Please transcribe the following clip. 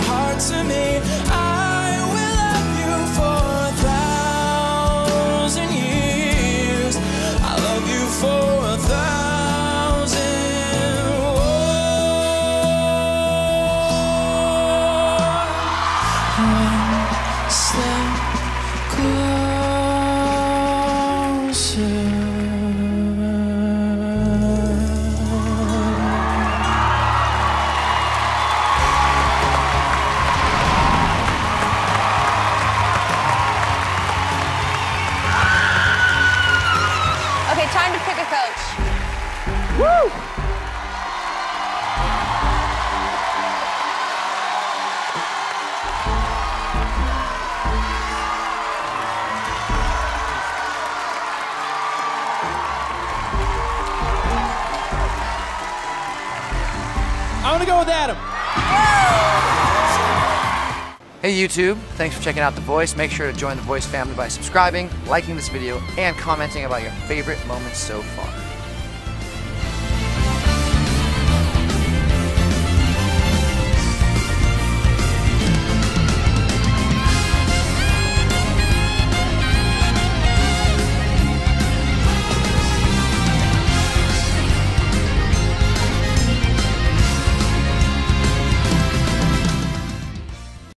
heart to me. I will love you for 1,000 years. I love you for 1,000. One step closer. Time to pick a coach. Woo! I'm gonna go with Adam. Hey YouTube, thanks for checking out The Voice. Make sure to join The Voice family by subscribing, liking this video, and commenting about your favorite moments so far.